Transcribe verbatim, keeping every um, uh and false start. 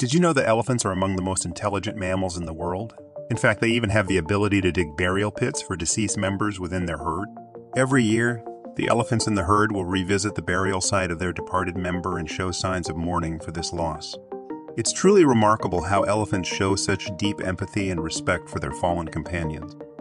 Did you know that elephants are among the most intelligent mammals in the world? In fact, they even have the ability to dig burial pits for deceased members within their herd. Every year, the elephants in the herd will revisit the burial site of their departed member and show signs of mourning for this loss. It's truly remarkable how elephants show such deep empathy and respect for their fallen companions.